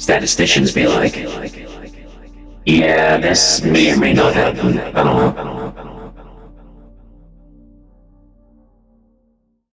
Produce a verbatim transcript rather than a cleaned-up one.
statisticians be like, yeah, this may or may not happen. I don't know.